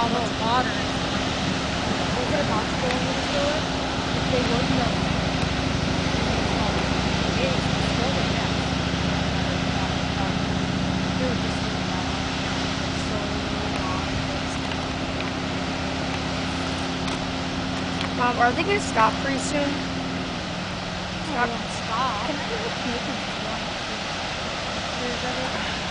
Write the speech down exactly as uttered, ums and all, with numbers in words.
how much water is in it. Was it about to go into the sewer? If they wouldn't have, it is still the yes. They were just doing that for so long. Mom, are they gonna stop pretty soon? Stop. Don't stop. Can I just make one pictures of it?